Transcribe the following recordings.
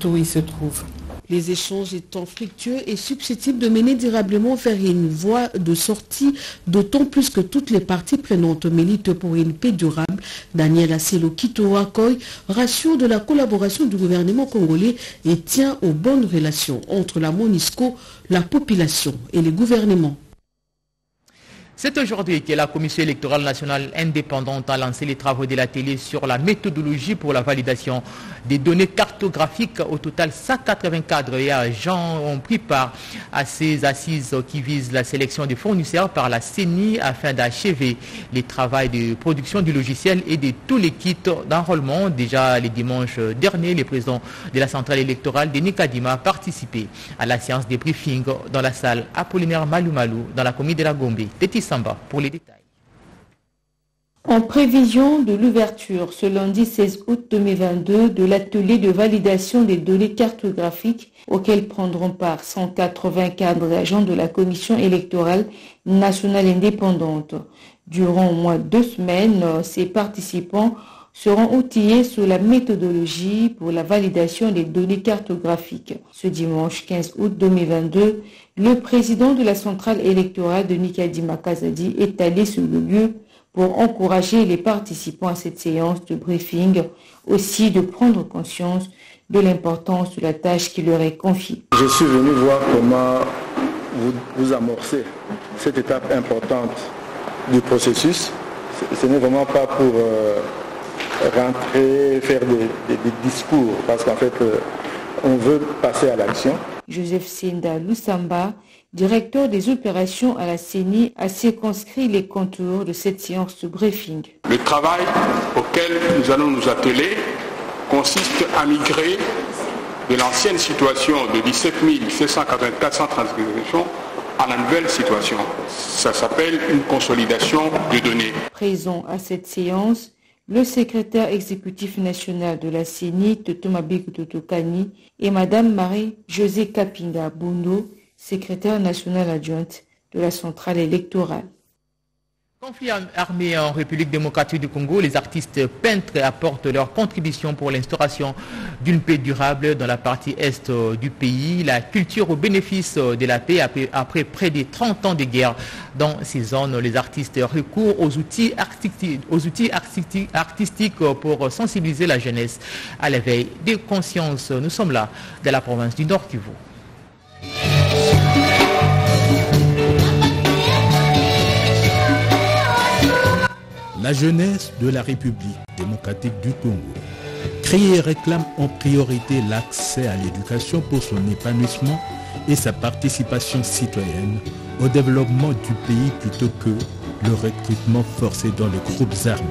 partout où ils se trouvent. Les échanges étant fructueux et susceptibles de mener durablement vers une voie de sortie, d'autant plus que toutes les parties prenantes militent pour une paix durable. Daniel Asselo Kitoakoy rassure de la collaboration du gouvernement congolais et tient aux bonnes relations entre la MONUSCO, la population et les gouvernements. C'est aujourd'hui que la Commission électorale nationale indépendante a lancé les travaux de l'atelier sur la méthodologie pour la validation des données cartographiques. Au total, 180 cadres et agents ont pris part à ces assises qui visent la sélection des fournisseurs par la CENI afin d'achever les travaux de production du logiciel et de tous les kits d'enrôlement. Déjà les dimanches derniers, le président de la centrale électorale, Denis Kadima, a participé à la séance de briefing dans la salle Apollinaire Malou dans la commune de la Gombe. Samba pour les détails. En prévision de l'ouverture ce lundi 16 août 2022 de l'atelier de validation des données cartographiques auquel prendront part 180 cadres et agents de la Commission électorale nationale indépendante. Durant au moins 2 semaines, ces participants seront outillés sur la méthodologie pour la validation des données cartographiques. Ce dimanche 15 août 2022, le président de la centrale électorale de Kadima Kazadi est allé sur le lieu pour encourager les participants à cette séance de briefing, aussi de prendre conscience de l'importance de la tâche qui leur est confiée. Je suis venu voir comment vous amorcez cette étape importante du processus. Ce n'est vraiment pas pour rentrer, faire des discours, parce qu'en fait, on veut passer à l'action. Joseph Senda Lusamba, directeur des opérations à la CENI, a circonscrit les contours de cette séance de briefing. Le travail auquel nous allons nous atteler consiste à migrer de l'ancienne situation de 17 784 transcriptions à la nouvelle situation. Ça s'appelle une consolidation de données. Présent à cette séance, le secrétaire exécutif national de la CENI, Totomabik Totokani, et Madame Marie-Josée Kapinga Bundo, secrétaire nationale adjointe de la centrale électorale. Conflit armé en République démocratique du Congo, les artistes peintres apportent leur contribution pour l'instauration d'une paix durable dans la partie est du pays. La culture au bénéfice de la paix après près de 30 ans de guerre dans ces zones. Les artistes recourent aux outils artistiques pour sensibiliser la jeunesse à l'éveil des consciences. Nous sommes là dans la province du Nord Kivu. La jeunesse de la République démocratique du Congo crie et réclame en priorité l'accès à l'éducation pour son épanouissement et sa participation citoyenne au développement du pays plutôt que le recrutement forcé dans les groupes armés.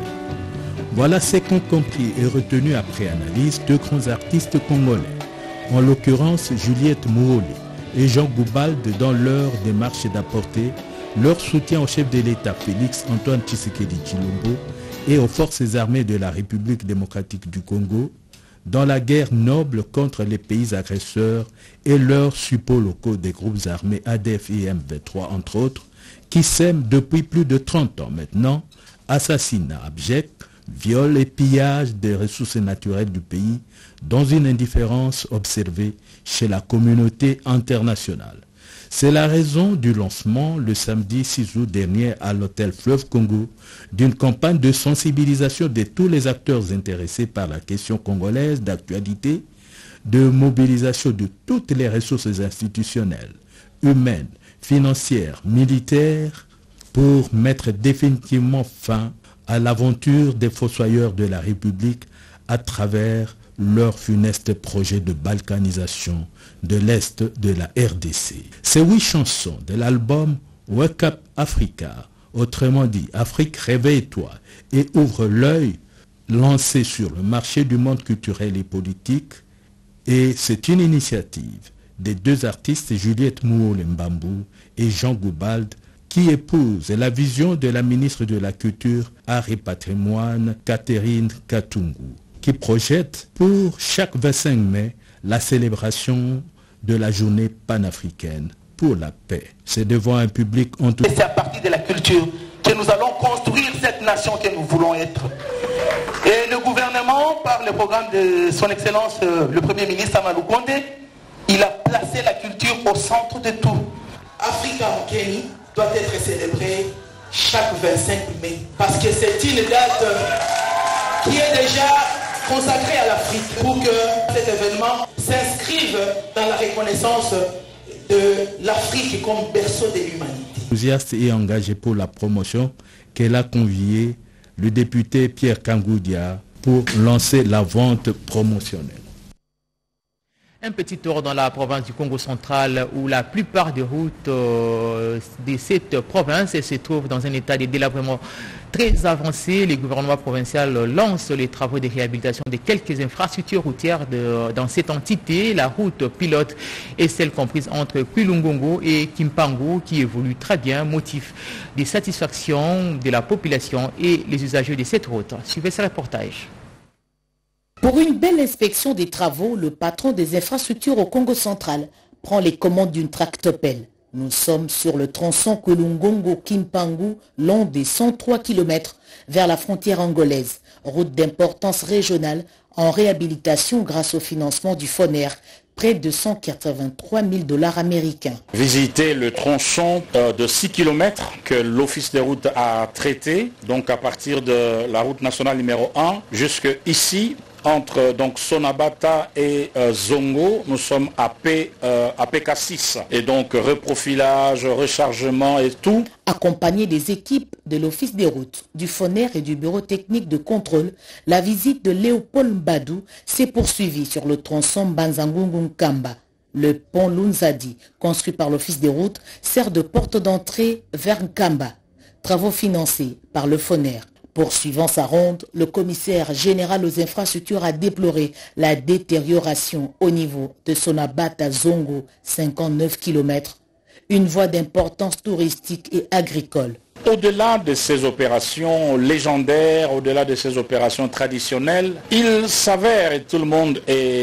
Voilà ce qu'ont compris et retenu après analyse 2 grands artistes congolais, en l'occurrence Juliette Mouoli et Jean Goubald, dans leur démarche d'apporter leur soutien au chef de l'État Félix Antoine Tshisekedi Tshilombo et aux forces armées de la République démocratique du Congo dans la guerre noble contre les pays agresseurs et leurs suppôts locaux des groupes armés ADF et M23 entre autres, qui sèment depuis plus de 30 ans maintenant assassinats abjects, viols et pillages des ressources naturelles du pays dans une indifférence observée chez la communauté internationale. C'est la raison du lancement le samedi 6 août dernier à l'hôtel Fleuve Congo d'une campagne de sensibilisation de tous les acteurs intéressés par la question congolaise d'actualité, de mobilisation de toutes les ressources institutionnelles, humaines, financières, militaires, pour mettre définitivement fin à l'aventure des fossoyeurs de la République à travers leur funeste projet de balkanisation de l'Est de la RDC. Ces 8 chansons de l'album Wake Up Africa, autrement dit Afrique réveille-toi et ouvre l'œil, lancé sur le marché du monde culturel et politique, et c'est une initiative des 2 artistes Juliette Mouoli Mbambu et Jean Goubald qui épousent la vision de la ministre de la Culture, Art et Patrimoine, Catherine Katungu, qui projette pour chaque 25 mai la célébration de la journée panafricaine pour la paix. C'est devant un public en tout. C'est à partir de la culture que nous allons construire cette nation que nous voulons être. Et le gouvernement, par le programme de son Excellence, le Premier ministre Amadou Condé, il a placé la culture au centre de tout. Africa Mokeni doit être célébrée chaque 25 mai, parce que c'est une date qui est déjà consacrée à l'Afrique, pour que cet événement s'inscrive dans la reconnaissance de l'Afrique comme berceau de l'humanité. Enthousiaste et engagé pour la promotion, qu'elle a convié le député Pierre Kangoudia pour lancer la vente promotionnelle. Un petit tour dans la province du Congo central où la plupart des routes de cette province se trouvent dans un état de délabrement très avancé. Le gouvernement provincial lance les travaux de réhabilitation de quelques infrastructures routières dans cette entité. La route pilote est celle comprise entre Kwilungongo et Kimpangu qui évolue très bien, motif de satisfaction de la population et les usagers de cette route. Suivez ce reportage. Pour une belle inspection des travaux, le patron des infrastructures au Congo central prend les commandes d'une tractopelle. Nous sommes sur le tronçon Kwilungongo-Kimpangu, long des 103 km vers la frontière angolaise. Route d'importance régionale en réhabilitation grâce au financement du FONER, près de 183 000 $ américains. Visiter le tronçon de 6 km que l'Office des routes a traité, donc à partir de la route nationale numéro 1 jusque ici, entre donc Sonabata et Zongo, nous sommes à PK6. Et donc reprofilage, rechargement et tout. Accompagné des équipes de l'Office des routes, du FONER et du Bureau technique de contrôle, la visite de Léopold Mbadou s'est poursuivie sur le tronçon Banzangungu-Nkamba. Le pont Lunzadi, construit par l'Office des routes, sert de porte d'entrée vers Nkamba. Travaux financés par le FONER. Poursuivant sa ronde, le commissaire général aux infrastructures a déploré la détérioration au niveau de Sonabata Zongo, 59 km, une voie d'importance touristique et agricole. Au-delà de ces opérations légendaires, au-delà de ces opérations traditionnelles, il s'avère, et tout le monde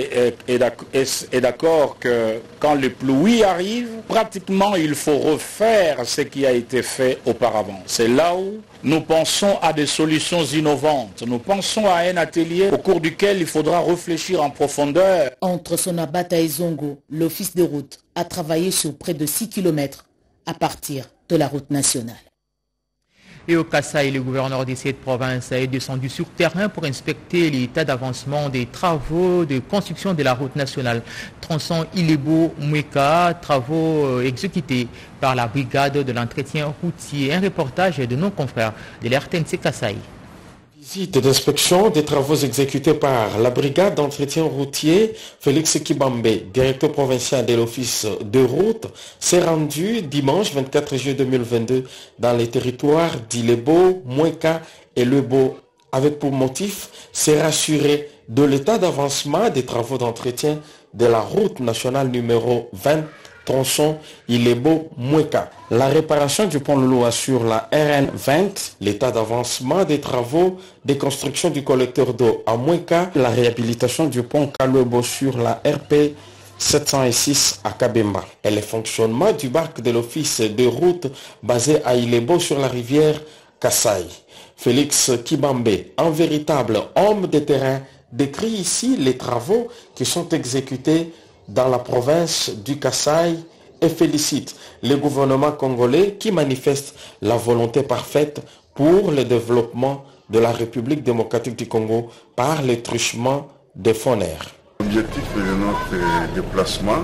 est d'accord, que quand le pluie arrive, pratiquement il faut refaire ce qui a été fait auparavant. C'est là où nous pensons à des solutions innovantes. Nous pensons à un atelier au cours duquel il faudra réfléchir en profondeur. Entre Sonabata et Zongo, l'Office de route a travaillé sur près de 6 km à partir de la route nationale. Et au Kasaï, le gouverneur de cette province est descendu sur terrain pour inspecter l'état d'avancement des travaux de construction de la route nationale tronçon Ilebo-Mweka, travaux exécutés par la brigade de l'entretien routier. Un reportage de nos confrères de l'RTNC Kasaï. Visite d'inspection des travaux exécutés par la brigade d'entretien routier. Félix Kibambe, directeur provincial de l'office de route, s'est rendu dimanche 24 juillet 2022 dans les territoires d'Ilebo, Mweka et Lebo, avec pour motif se rassurer de l'état d'avancement des travaux d'entretien de la route nationale numéro 20, tronçon Ilebo-Mweka. La réparation du pont Loloa sur la RN 20, l'état d'avancement des travaux de construction du collecteur d'eau à Mweka, la réhabilitation du pont Kalwebo sur la RP 706 à Kabemba et le fonctionnement du barque de l'office de route basé à Ilebo sur la rivière Kasaï. Félix Kibambe, un véritable homme de terrain, décrit ici les travaux qui sont exécutés dans la province du Kasaï et félicite le gouvernement congolais qui manifeste la volonté parfaite pour le développement de la République démocratique du Congo par le truchement des FONER. L'objectif de notre déplacement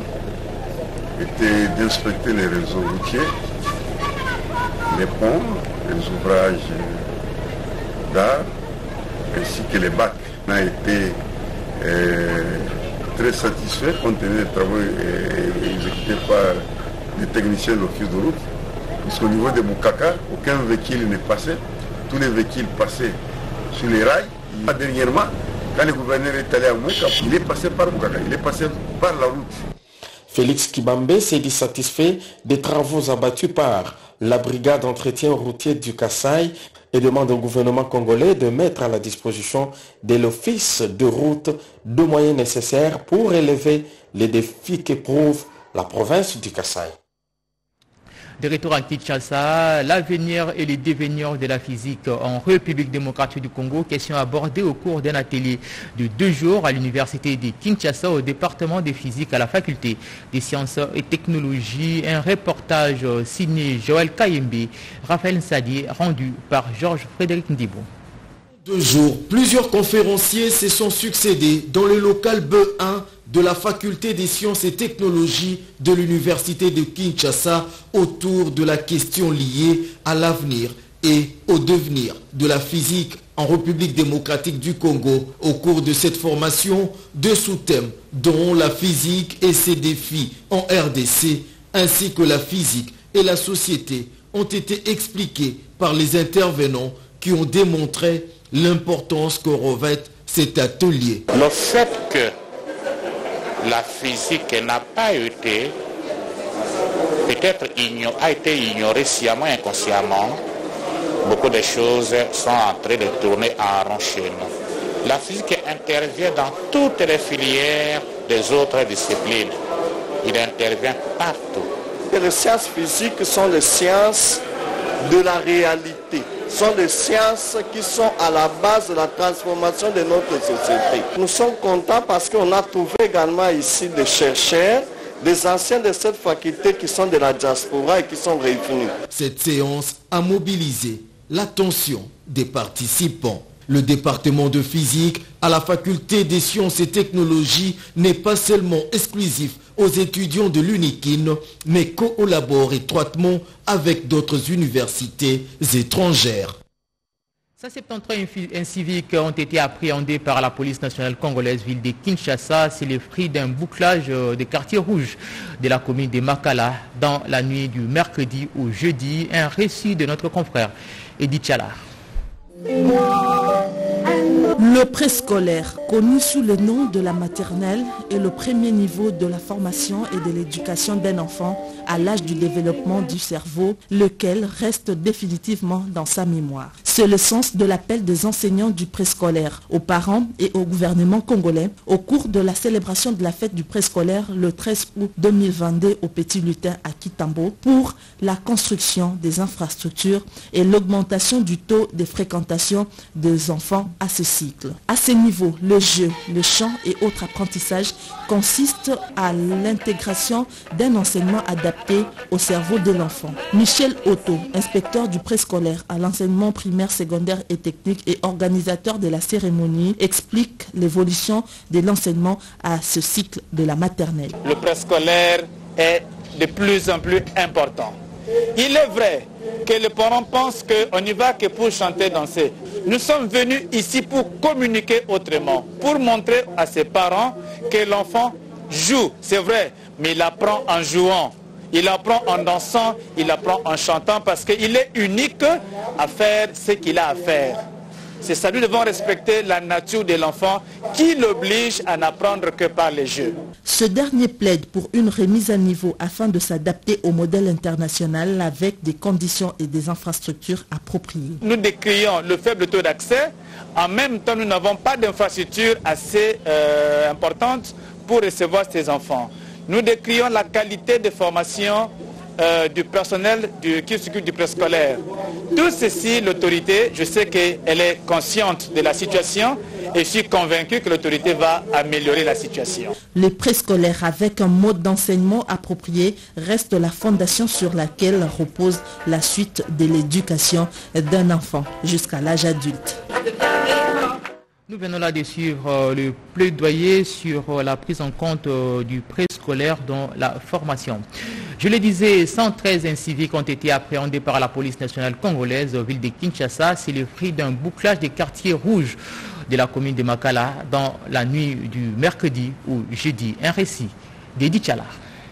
était d'inspecter les réseaux routiers, les ponts, les ouvrages d'art ainsi que les bacs. On a été très satisfait compte tenu des travaux exécutés par les techniciens de l'office de route, puisqu'au niveau de Bukaka, aucun véhicule n'est passé, tous les véhicules passaient sur les rails. Dernièrement, quand le gouverneur est allé à Mweka, il est passé par Bukaka, il est passé par la route. Félix Kibambe s'est dit satisfait des travaux abattus par la brigade d'entretien routier du Kasaï et demande au gouvernement congolais de mettre à la disposition de l'office de route de moyens nécessaires pour relever les défis qu'éprouve la province du Kasaï. De retour à Kinshasa, l'avenir et les devenirs de la physique en République démocratique du Congo, question abordée au cours d'un atelier de 2 jours à l'université de Kinshasa au département de physique à la faculté des sciences et technologies. Un reportage signé Joël Kayembe, Raphaël Nsadi, rendu par Georges Frédéric Ndibo. 2 jours, plusieurs conférenciers se sont succédés dans le local B1 de la faculté des sciences et technologies de l'université de Kinshasa autour de la question liée à l'avenir et au devenir de la physique en République démocratique du Congo. Au cours de cette formation, 2 sous-thèmes dont la physique et ses défis en RDC ainsi que la physique et la société ont été expliqués par les intervenants qui ont démontré l'importance que revêt cet atelier. Le fait que la physique n'a pas été, peut-être a été ignorée sciemment et inconsciemment, beaucoup de choses sont en train de tourner en rond chez nous. La physique intervient dans toutes les filières des autres disciplines. Il intervient partout. Et les sciences physiques sont les sciences de la réalité, sont les sciences qui sont à la base de la transformation de notre société. Nous sommes contents parce qu'on a trouvé également ici des chercheurs, des anciens de cette faculté qui sont de la diaspora et qui sont revenus. Cette séance a mobilisé l'attention des participants. Le département de physique à la faculté des sciences et technologies n'est pas seulement exclusif aux étudiants de l'UNIKIN, mais collabore étroitement avec d'autres universités étrangères. 173 inciviques ont été appréhendés par la police nationale congolaise ville de Kinshasa. C'est le fruit d'un bouclage des quartiers rouges de la commune de Makala dans la nuit du mercredi au jeudi. Un récit de notre confrère Edith Chalard. Le préscolaire, connu sous le nom de la maternelle, est le premier niveau de la formation et de l'éducation d'un enfant à l'âge du développement du cerveau, lequel reste définitivement dans sa mémoire. C'est le sens de l'appel des enseignants du préscolaire aux parents et au gouvernement congolais au cours de la célébration de la fête du préscolaire le 13 août 2022 au Petit Lutin à Kitambo pour la construction des infrastructures et l'augmentation du taux de fréquentation des enfants à ce cycle. À ce niveau, le jeu, le chant et autres apprentissages consistent à l'intégration d'un enseignement adapté au cerveau de l'enfant. Michel Otto, inspecteur du préscolaire à l'enseignement primaire, secondaire et technique et organisateur de la cérémonie, explique l'évolution de l'enseignement à ce cycle de la maternelle. Le préscolaire est de plus en plus important. Il est vrai que les parents pensent qu'on n'y va que pour chanter, danser. Nous sommes venus ici pour communiquer autrement, pour montrer à ses parents que l'enfant joue, c'est vrai, mais il apprend en jouant, il apprend en dansant, il apprend en chantant parce qu'il est unique à faire ce qu'il a à faire. C'est ça, nous devons respecter la nature de l'enfant qui l'oblige à n'apprendre que par les jeux. Ce dernier plaide pour une remise à niveau afin de s'adapter au modèle international avec des conditions et des infrastructures appropriées. Nous décrions le faible taux d'accès. En même temps, nous n'avons pas d'infrastructure assez importante pour recevoir ces enfants. Nous décrions la qualité de formation du personnel qui s'occupe du préscolaire. Tout ceci, l'autorité, je sais qu'elle est consciente de la situation et je suis convaincu que l'autorité va améliorer la situation. Les préscolaires avec un mode d'enseignement approprié reste la fondation sur laquelle repose la suite de l'éducation d'un enfant jusqu'à l'âge adulte. Nous venons là de suivre le plaidoyer sur la prise en compte du préscolaire dans la formation. Je le disais, 113 inciviques ont été appréhendés par la police nationale congolaise aux villes de Kinshasa. C'est le fruit d'un bouclage des quartiers rouges de la commune de Makala dans la nuit du mercredi au jeudi. Un récit d'Edith Chalard.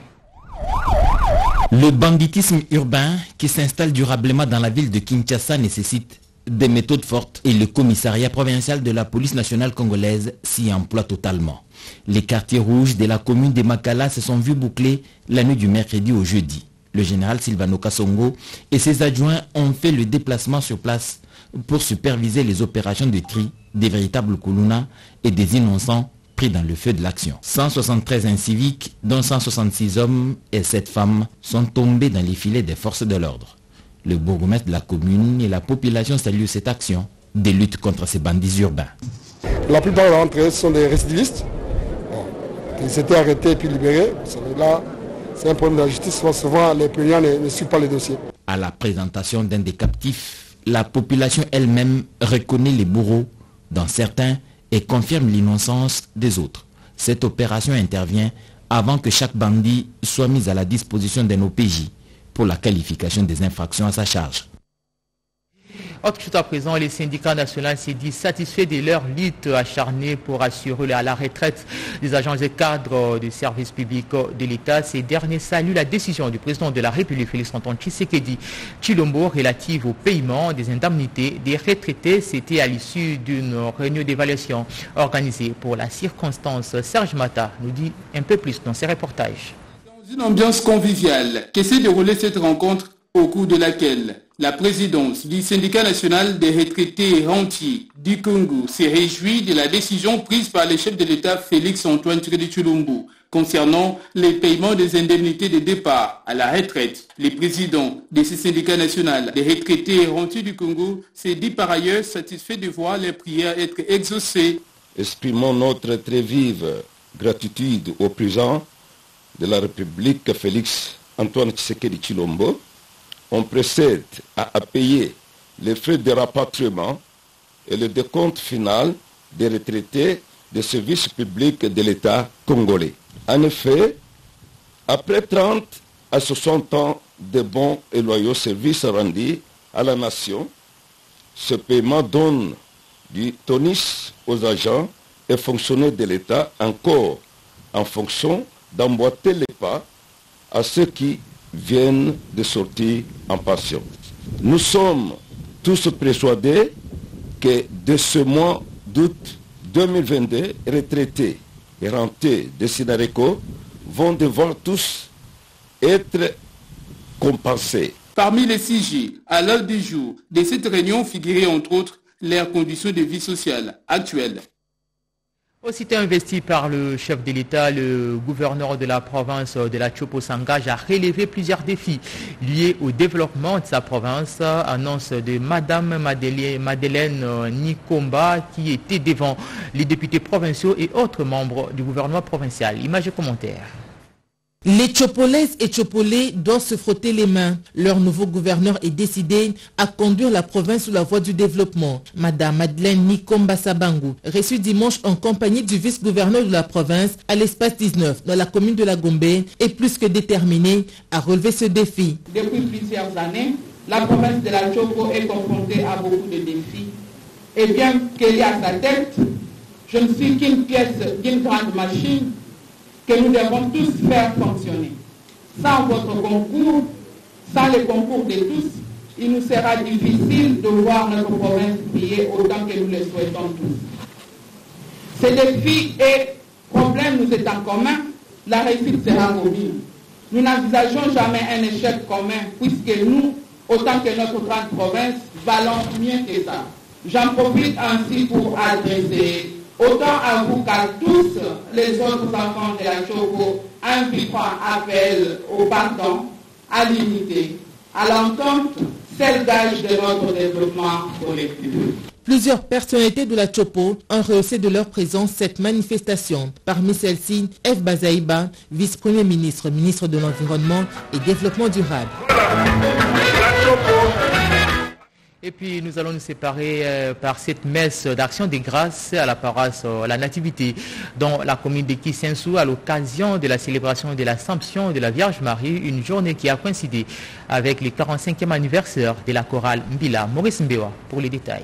Le banditisme urbain qui s'installe durablement dans la ville de Kinshasa nécessite des méthodes fortes et le commissariat provincial de la police nationale congolaise s'y emploie totalement. Les quartiers rouges de la commune de Makala se sont vus boucler la nuit du mercredi au jeudi. Le général Sylvano Kassongo et ses adjoints ont fait le déplacement sur place pour superviser les opérations de tri des véritables koulouna et des innocents pris dans le feu de l'action. 173 inciviques, dont 166 hommes et 7 femmes, sont tombés dans les filets des forces de l'ordre. Le bourgmestre de la commune et la population saluent cette action de lutte contre ces bandits urbains. La plupart d'entre eux sont des récidivistes. Ils s'étaient arrêtés et puis libérés. Là, c'est un problème de la justice. Souvent, les plaignants ne suivent pas les dossiers. À la présentation d'un des captifs, la population elle-même reconnaît les bourreaux dans certains et confirme l'innocence des autres. Cette opération intervient avant que chaque bandit soit mis à la disposition d'un OPJ pour la qualification des infractions à sa charge. Autre chose à présent, les syndicats nationaux s'est dit satisfaits de leur lutte acharnée pour assurer à la retraite des agents et cadres du service public de l'État. Ces derniers saluent la décision du président de la République, Félix-Antoine Tshisekedi Tshilombo, relative au paiement des indemnités des retraités. C'était à l'issue d'une réunion d'évaluation organisée pour la circonstance. Serge Mata nous dit un peu plus dans ses reportages. Dans une ambiance conviviale que s'est déroulée cette rencontre, au cours de laquelle la présidence du syndicat national des retraités et rentiers du Congo s'est réjouie de la décision prise par le chef de l'État Félix-Antoine Tshisekedi Tshilombo concernant les paiements des indemnités de départ à la retraite. Le président de ce syndicat national des retraités et rentiers du Congo s'est dit par ailleurs satisfait de voir les prières être exaucées. Exprimons notre très vive gratitude au président de la République Félix-Antoine Tshisekedi Tshilombo. On procède à payer les frais de rapatriement et le décompte final des retraités des services publics de l'État congolais. En effet, après 30 à 60 ans de bons et loyaux services rendus à la nation, ce paiement donne du tonus aux agents et fonctionnaires de l'État encore en fonction d'emboîter les pas à ceux qui viennent de sortir en pension. Nous sommes tous persuadés que de ce mois d'août 2022, retraités et rentiers de Sinareco vont devoir tous être compensés. Parmi les sujets à l'heure du jour de cette réunion figuraient entre autres leurs conditions de vie sociale actuelles. Aussitôt investi par le chef de l'État, le gouverneur de la province de la Tchopo s'engage à relever plusieurs défis liés au développement de sa province. Annonce de Madame Madeleine Nikomba qui était devant les députés provinciaux et autres membres du gouvernement provincial. Images et commentaires. Les Tchopolaises et Tchopolais doivent se frotter les mains. Leur nouveau gouverneur est décidé à conduire la province sur la voie du développement. Madame Madeleine Nikomba Sabangu, reçue dimanche en compagnie du vice-gouverneur de la province à l'espace 19 dans la commune de la Gombe, est plus que déterminée à relever ce défi. Depuis plusieurs années, la province de la Tchopo est confrontée à beaucoup de défis. Et bien qu'elle ait à sa tête, je ne suis qu'une pièce d'une grande machine que nous devons tous faire fonctionner. Sans votre concours, sans le concours de tous, il nous sera difficile de voir notre province briller autant que nous le souhaitons tous. Ces défis et problèmes nous est en commun, la réussite sera commune. Nous n'envisageons jamais un échec commun, puisque nous, autant que notre grande province, valons mieux que ça. J'en profite ainsi pour adresser autant à vous qu'à tous les autres enfants de la Tchopo un vibrant appel au pardon, à l'unité, à l'entente, c'est le gage de notre développement collectif. Plusieurs personnalités de la Tchopo ont rehaussé de leur présence cette manifestation. Parmi celles-ci, F. Bazaïba, vice-premier ministre, ministre de l'Environnement et Développement durable. Et puis nous allons nous séparer par cette messe d'action des grâces à la paroisse La Nativité dans la commune de Kisensu à l'occasion de la célébration de l'Assomption de la Vierge Marie, une journée qui a coïncidé avec le 45e anniversaire de la chorale Mbila. Maurice Mbewa pour les détails.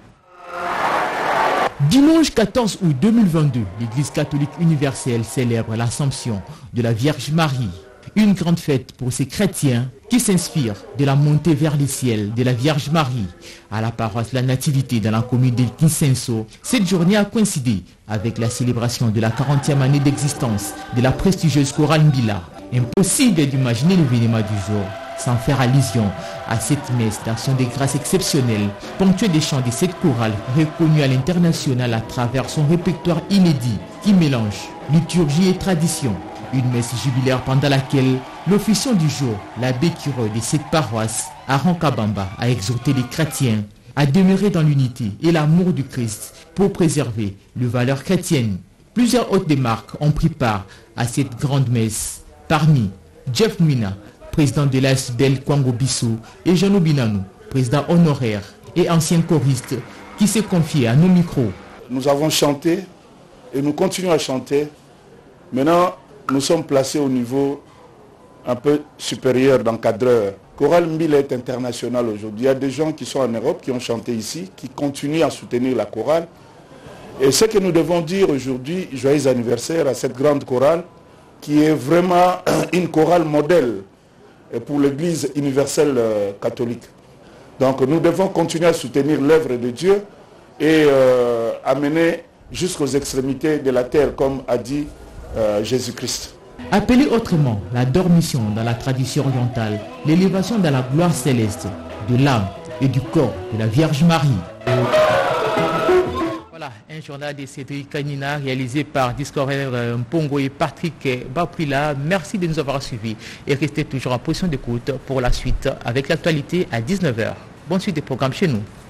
Dimanche 14 août 2022, l'Église catholique universelle célèbre l'Assomption de la Vierge Marie. Une grande fête pour ces chrétiens qui s'inspirent de la montée vers le ciel de la Vierge Marie à la paroisse La Nativité dans la commune de Kisenso. Cette journée a coïncidé avec la célébration de la 40e année d'existence de la prestigieuse chorale Mbila. Impossible d'imaginer l'événement du jour sans faire allusion à cette messe d'action de grâce exceptionnelle, ponctuée des chants de cette chorale reconnue à l'international à travers son répertoire inédit qui mélange liturgie et tradition. Une messe jubilaire pendant laquelle l'officiant du jour, l'abbé curé de cette paroisse, Aaron Kabamba, a exhorté les chrétiens à demeurer dans l'unité et l'amour du Christ pour préserver les valeurs chrétiennes. Plusieurs hôtes de marque ont pris part à cette grande messe. Parmi Jeff Mwina, président de l'ASDEL Kwango Bissou, et Jean Obinanou, président honoraire et ancien choriste, qui s'est confié à nos micros. Nous avons chanté et nous continuons à chanter. Maintenant, nous sommes placés au niveau un peu supérieur d'encadreur. Chorale Mbila est international aujourd'hui. Il y a des gens qui sont en Europe, qui ont chanté ici, qui continuent à soutenir la chorale. Et ce que nous devons dire aujourd'hui, joyeux anniversaire à cette grande chorale, qui est vraiment une chorale modèle pour l'Église universelle catholique. Donc nous devons continuer à soutenir l'œuvre de Dieu et amener jusqu'aux extrémités de la terre, comme a dit Jésus-Christ. Appelée autrement la dormition dans la tradition orientale, l'élévation dans la gloire céleste de l'âme et du corps de la Vierge Marie. Voilà, un journal de Cédric Kanina réalisé par Discorder Mpongo et Patrick Baprila. Merci de nous avoir suivis et restez toujours en position d'écoute pour la suite avec l'actualité à 19h. Bonne suite des programmes chez nous.